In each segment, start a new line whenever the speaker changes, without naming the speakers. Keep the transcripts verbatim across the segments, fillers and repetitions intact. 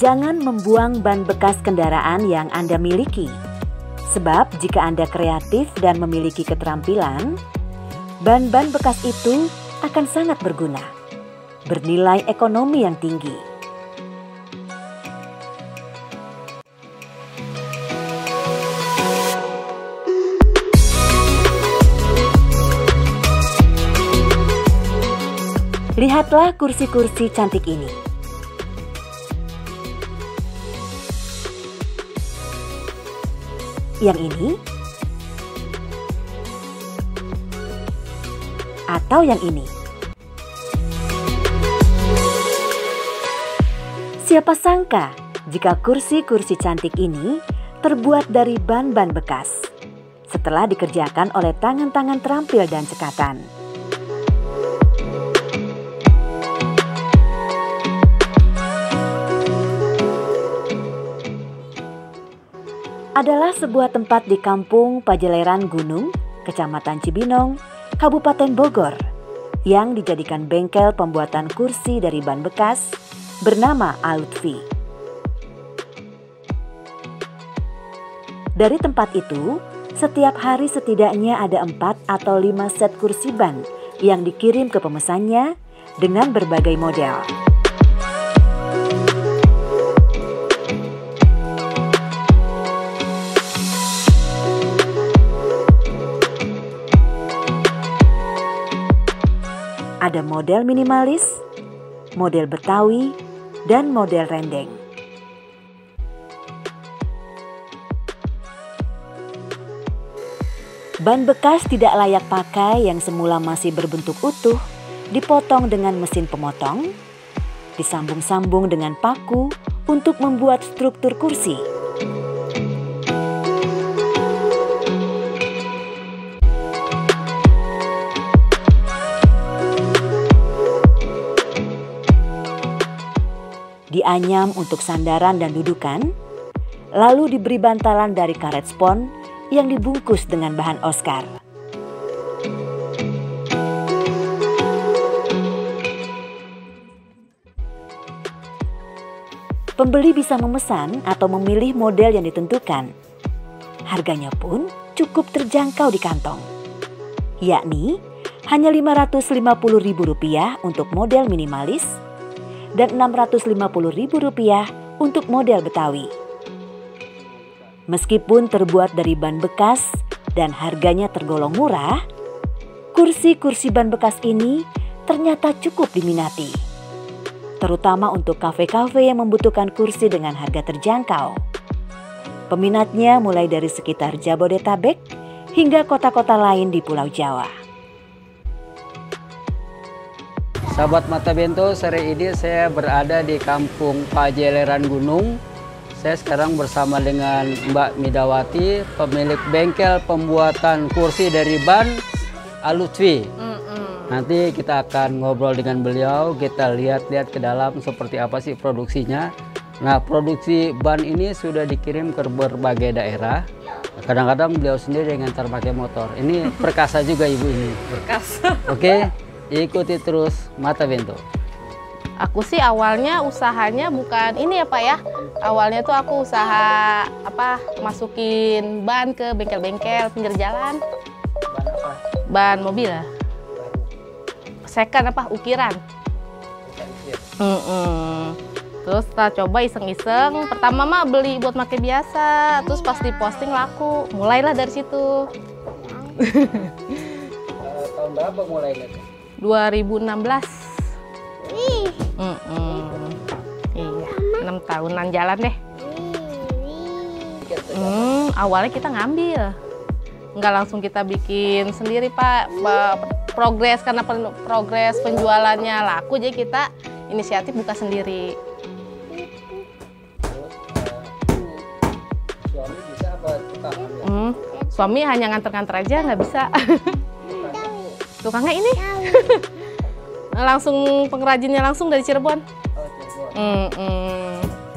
Jangan membuang ban bekas kendaraan yang Anda miliki. Sebab jika Anda kreatif dan memiliki keterampilan, ban-ban bekas itu akan sangat berguna, bernilai ekonomi yang tinggi. Lihatlah kursi-kursi cantik ini. Yang ini? Atau yang ini? Siapa sangka jika kursi-kursi cantik ini terbuat dari ban-ban bekas setelah dikerjakan oleh tangan-tangan terampil dan cekatan. Adalah sebuah tempat di Kampung Pajeleran Gunung, Kecamatan Cibinong, Kabupaten Bogor, yang dijadikan bengkel pembuatan kursi dari ban bekas bernama Alutfi. Dari tempat itu, setiap hari setidaknya ada empat atau lima set kursi ban yang dikirim ke pemesannya dengan berbagai model. Ada model minimalis, model Betawi, dan model rendeng. Ban bekas tidak layak pakai yang semula masih berbentuk utuh, dipotong dengan mesin pemotong, disambung-sambung dengan paku untuk membuat struktur kursi. Dianyam untuk sandaran dan dudukan, lalu diberi bantalan dari karet spon yang dibungkus dengan bahan Oscar. Pembeli bisa memesan atau memilih model yang ditentukan. Harganya pun cukup terjangkau di kantong, yakni hanya lima ratus lima puluh ribu rupiah untuk model minimalis dan enam ratus lima puluh ribu rupiah untuk model Betawi. Meskipun terbuat dari ban bekas dan harganya tergolong murah, kursi-kursi ban bekas ini ternyata cukup diminati, terutama untuk kafe-kafe yang membutuhkan kursi dengan harga terjangkau. Peminatnya mulai dari sekitar Jabodetabek hingga kota-kota lain di Pulau Jawa.
Sahabat Mata Bento, sore ini saya berada di Kampung Pajeleran Gunung. Saya sekarang bersama dengan Mbak Midawati, pemilik bengkel pembuatan kursi dari ban Alutfi. Mm -mm. Nanti kita akan ngobrol dengan beliau, kita lihat-lihat ke dalam seperti apa sih produksinya. Nah, produksi ban ini sudah dikirim ke berbagai daerah. Kadang-kadang beliau sendiri yang ngantar pakai motor. Ini perkasa juga ibu ini.
Perkasa.
Oke. Okay? Ikuti terus Mata Bento.
Aku sih awalnya usahanya bukan ini ya Pak ya. Awalnya tuh aku usaha apa masukin ban ke bengkel-bengkel pinggir jalan.
Ban apa?
Ban mobil ya. Second apa ukiran. Mm -mm. Terus kita coba iseng-iseng. Pertama mah beli buat pakai biasa. Terus pas diposting laku. Mulailah dari situ.
Tahun berapa mulainya?
dua ribu enam belas. Mm -mm. Iya, enam tahunan jalan deh. Hmm, awalnya kita ngambil, nggak langsung kita bikin sendiri Pak. Progres karena progres penjualannya laku, jadi kita inisiatif buka sendiri.
Suami bisa apa tukang?
Hmm, suami hanya nganter-nganter aja, nggak bisa. Tukangnya ini langsung pengrajinnya langsung dari Cirebon.
Oh, Cirebon.
Mm -mm.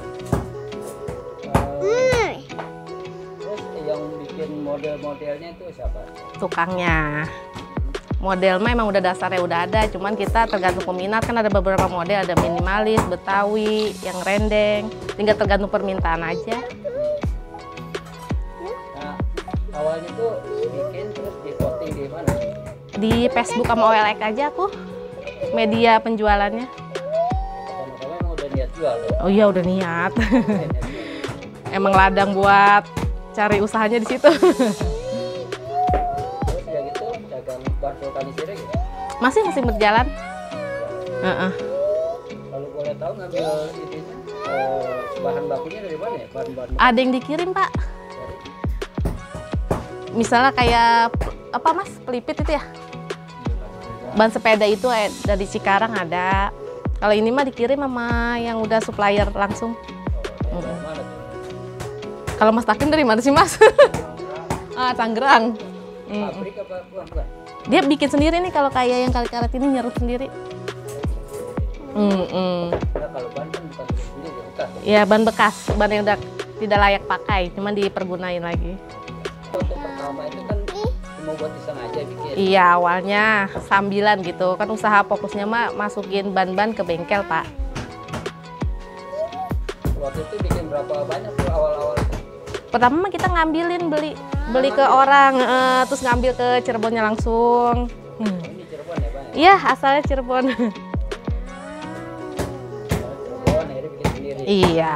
Uh, terus yang bikin model-modelnya itu siapa?
Tukangnya. Model mah emang udah dasarnya udah ada, cuman kita tergantung peminat, kan ada beberapa model, ada minimalis, Betawi, yang rendeng, tinggal tergantung permintaan aja.
Nah, awalnya tuh bikin terus di posting di mana?
Di Facebook sama O L X aja aku, media penjualannya.
Pertama-tama emang udah niat jual loh.
Oh iya udah niat. Emang ladang buat cari usahanya di situ. Bahan vulkanisir gitu? Masih masih berjalan. Uh-uh.
Kalau boleh tahu ngambil itunya, eh, bahan bakunya dari mana ya? Bahan-bahan
Ada yang dikirim Pak. Misalnya kayak apa Mas, pelipit itu ya? Ban sepeda itu eh, dari Cikarang ada. Kalau ini mah dikirim sama yang udah supplier langsung.
Oh, dari mana tuh?
Kalau Mas Takin dari mana sih Mas? Ah, Tangerang.
Pabrik apa bukan?
Dia bikin sendiri nih, kalau kayak yang kali karet ini nyerut sendiri. Mm -mm.
Nah, kalau ban kan bukan bikin sendiri, bekas.
Ya ban bekas, ban yang udah tidak layak pakai, cuman dipergunain lagi.
Untuk pertama itu kan cuma buat iseng aja bikin.
Iya awalnya sambilan gitu, kan usaha fokusnya mah masukin ban-ban ke bengkel Pak.
Waktu itu bikin berapa banyak tuh awal-awal?
Pertama mah kita ngambilin beli beli ke orang, eh, terus ngambil ke Cirebonnya langsung.
Oh, ini Cirebon ya Bang?
Iya asalnya Cirebon.
Cirebon akhirnya bikin sendiri.
Iya.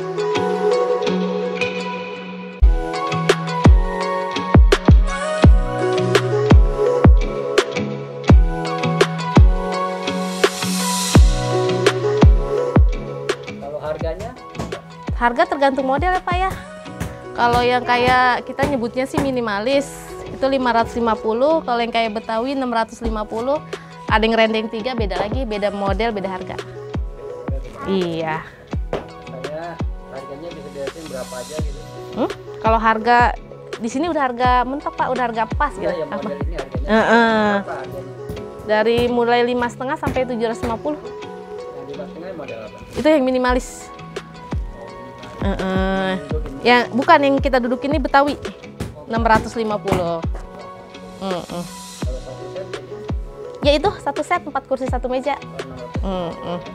Kalau harganya?
Harga tergantung model ya Pak ya. Kalau yang kayak kita nyebutnya sih minimalis, itu lima ratus lima puluh, kalau yang kayak Betawi enam ratus lima puluh, ada yang rendeng tiga, beda lagi, beda model, beda harga. Iya.
Misalnya harganya bisa dilihatin berapa aja gitu?
Hmm? Kalau harga di sini udah harga mentok Pak, udah harga pas
Iya,
gitu.
yang
Apa?
model ini harganya
Uh -uh.
berapa harganya?
Dari mulai lima setengah sampai tujuh ratus lima puluh.
Yang di tengah model apa?
Itu yang minimalis. Uh -uh. Ya bukan yang kita duduk ini Betawi enam ratus lima puluh. Uh -uh.
Kalau satu set jadi
Ya itu satu set empat kursi satu meja.
enam ratus.
Uh -uh.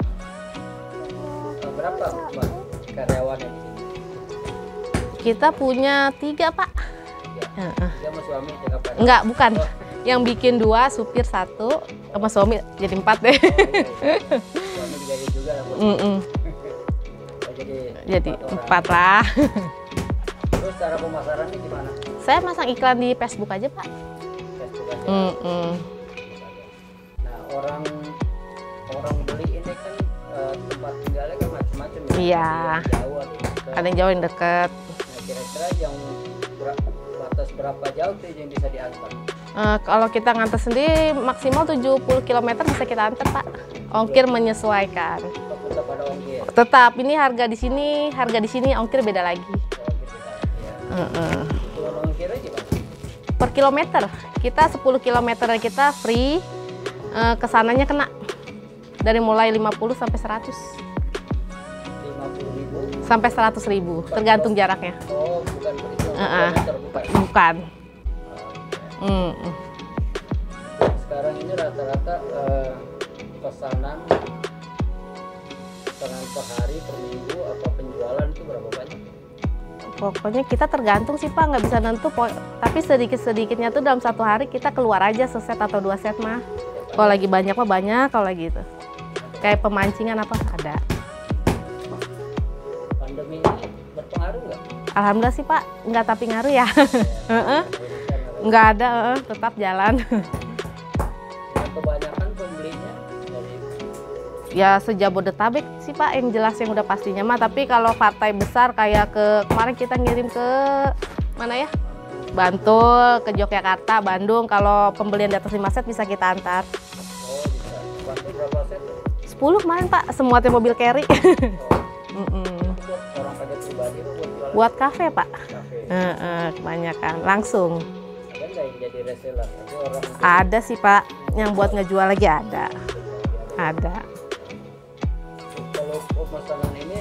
Nah, berapa Mbak karyawannya di sini?
Kita punya tiga Pak.
Ya.
Uh -uh.
Dia sama suami jaga pada.
Enggak bukan. Yang bikin dua, supir satu, sama suami jadi empat deh.
Oh, iya, iya. Suami digaji juga lah.
Uh -uh.
Oh, jadi
Jadi
empat orang.
empat lah.
Terus cara pemasarannya gimana?
Saya masang iklan di Facebook aja Pak.
Facebook aja.
Uh -uh.
Nah, orang orang beli ini kan eh, tempat tinggalnya kan macam-macam ya.
Iya.
Ada yang jauh, ada yang dekat.
Ada yang jauh yang deket.
Nah, kira-kira yang ber- batas berapa jauh tuh yang bisa diantar?
Uh, kalau kita nganter sendiri maksimal tujuh puluh kilometer bisa kita antar Pak. Ongkir menyesuaikan.
Tetap ada ongkir.
Tetap ini harga di sini, harga di sini ongkir beda lagi.
Ongkir beda, ya.
Uh -uh.
Kalau ongkirnya gimana?
Per kilometer, kita sepuluh kilometer kita free, uh, kesananya kena. Dari mulai lima puluh sampai seratus.
lima puluh ribu
Sampai seratus ribu, tergantung jaraknya.
Oh, bukan per itu.
Uh -uh.
Kilometer, bukan.
Bukan.
Oh,
Mm -mm.
sekarang ini rata-rata eh, pesanan pesanan per hari, per minggu, apa penjualan itu berapa banyak?
Pokoknya kita tergantung sih Pak, nggak bisa nentu. po- Tapi sedikit-sedikitnya tuh dalam satu hari kita keluar aja seset atau dua set mah. Kalau lagi banyak mah banyak, kalau lagi itu. Kayak pemancingan apa ada.
Pandemi ini berpengaruh nggak?
Alhamdulillah sih Pak, nggak tapi ngaruh ya. Heeh. Nggak ada, heeh, tetap jalan.
Nah, kebanyakan pembelinya dari
Ya sejabodetabek sih Pak, yang jelas yang udah pastinya mah. Tapi kalau partai besar kayak ke kemarin kita ngirim ke mana ya? Bantul, ke Yogyakarta, Bandung. Kalau pembelian di atas lima set bisa kita antar.
oh bisa. Bantu berapa set?
sepuluh kemarin Pak, semua teh mobil carry.
Oh,
Mm-mm.
itu buat orang pakai pribadi itu buat jualan
Buat kafe Pak,
kafe.
Heeh, kebanyakan langsung.
Ada nggak yang jadi reseller? Tapi orang
Ada sih Pak, yang buat ngejual lagi ada. Ada.
kalau pemesanan ini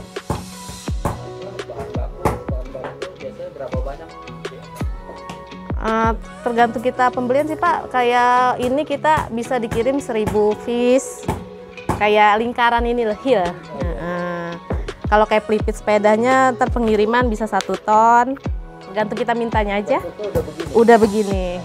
apa, bahan baku, bahan baku biasanya berapa banyak?
Eh, tergantung kita pembelian sih Pak. Kayak ini kita bisa dikirim seribu piece. Kayak lingkaran ini loh, heel. Nah, kalau kayak pelipit sepedanya, ntar pengiriman bisa satu ton. Tergantung kita mintanya aja. Udah begini.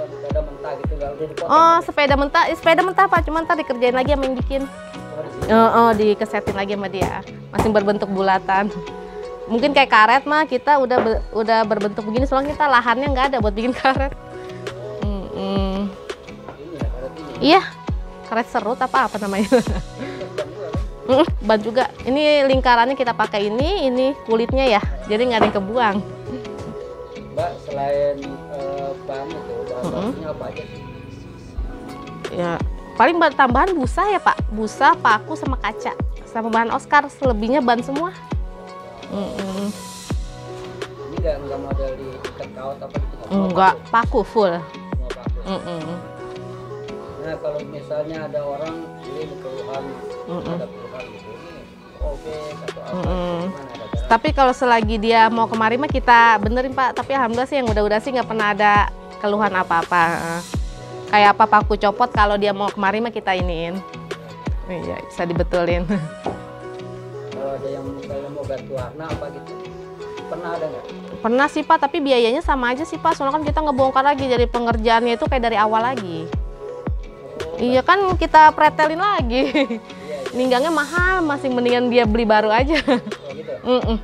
Oh, sepeda mentah, sepeda mentah Pak, cuma ntar dikerjain lagi sama yang bikin. Oh, oh, dikesetin lagi sama dia. Masih berbentuk bulatan. Mungkin kayak karet mah kita udah be, udah berbentuk begini, soalnya kita lahannya nggak ada buat bikin karet. Hmm, hmm. Iya, karet serut apa apa namanya? Ban juga. Ini lingkarannya kita pakai ini, ini kulitnya ya, jadi nggak ada yang kebuang.
Mbak, selain uh, ban itu, bahan-bahannya apa aja sih?
Ya, paling bahan tambahan busa ya Pak, busa, paku, sama kaca, sama bahan Oscar. Selebihnya ban semua. Mm -mm.
Ini nggak nggak model diikat kaut apa gitu?
Enggak, paku full.
Semua paku.
Mm -mm.
Nah, kalau misalnya ada orang beli keluhan,
Mm -mm.
ada keluhan gitu, ini oke atau apa?
Mm -mm.
Gimana ada cara?
Tapi kalau selagi dia mau kemari mah kita benerin Pak. Tapi alhamdulillah sih yang udah-udah sih nggak pernah ada keluhan apa-apa. Kayak apa paku copot, kalau dia mau kemari mah kita iniin. Iya, bisa dibetulin.
Kalau ada yang misalnya mau ganti warna apa gitu, pernah ada nggak?
Pernah sih Pak, tapi biayanya sama aja sih Pak. Soalnya kan kita ngebongkar lagi, jadi pengerjaannya itu kayak dari awal lagi. Oh, iya kan kita pretelin lagi. Iya, iya. Ninggangnya mahal, masih mendingan dia beli baru aja.
Oh gitu?
Mm -mm.
Oh,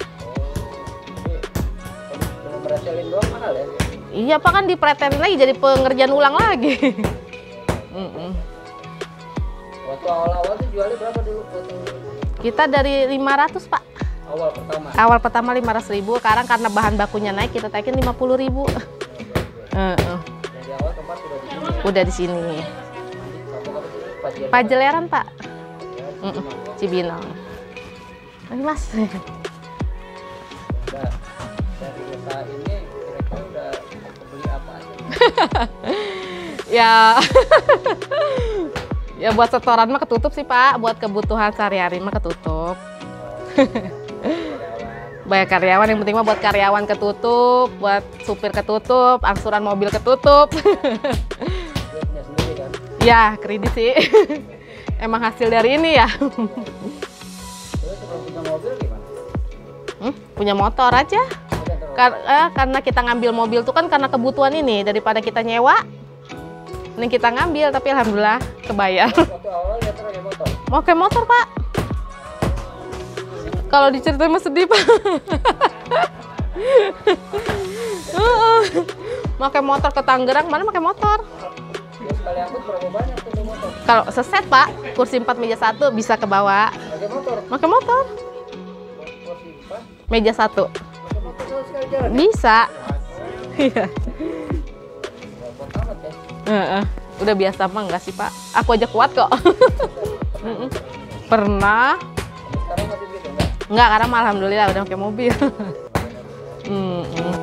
cuma meretelin doang mahal ya?
Iya Pak, kan dipretelin lagi, jadi pengerjaan ulang lagi. Mm -mm.
Waktu awal-awal tuh jualnya berapa dulu? Waktu...
Kita dari lima ratus Pak.
Awal pertama?
Awal pertama lima ratus ribu, sekarang karena bahan bakunya naik kita taikin lima puluh ribu. Uh -uh.
Dari awal tempat udah di sini?
Udah di sini.
Pajeleran.
Pajeleran Pak.
Ya,
Mm -mm. Cibinong. Ini Mas.
Udah, dari usaha ini kira-kira udah beli apa aja?
Ya. Ya buat setoran mah ketutup sih Pak, buat kebutuhan sehari-hari mah ketutup. Banyak karyawan, yang penting mah buat karyawan ketutup, buat supir ketutup, angsuran mobil ketutup.
Duitnya sendiri kan?
Ya, kredit sih. Emang hasil dari ini ya.
Terus kalau punya mobil gimana?
Hmm, punya motor aja. Kar eh, karena kita ngambil mobil tuh kan karena kebutuhan ini, daripada kita nyewa. Ini kita ngambil, tapi alhamdulillah kebayar.
Waktu awal lihat pakai motor?
Mau ke motor Pak. Kalau diceritain mah sedih Pak. Pakai motor ke Tangerang, mana pakai motor?
Ya sekali angkut berapa banyak tuh motor?
Kalau seset Pak, kursi empat meja satu bisa ke bawah.
Pakai motor?
Pakai motor.
Kursi empat?
Meja satu.
Pakai motor sama sekali jalan?
Bisa. Iya.
Repot amat ya?
Uh, uh. Udah biasa mah enggak sih Pak. Aku aja kuat kok. Pernah.
Sekarang masih gitu enggak?
Enggak, karena alhamdulillah udah pakai mobil. mm -mm.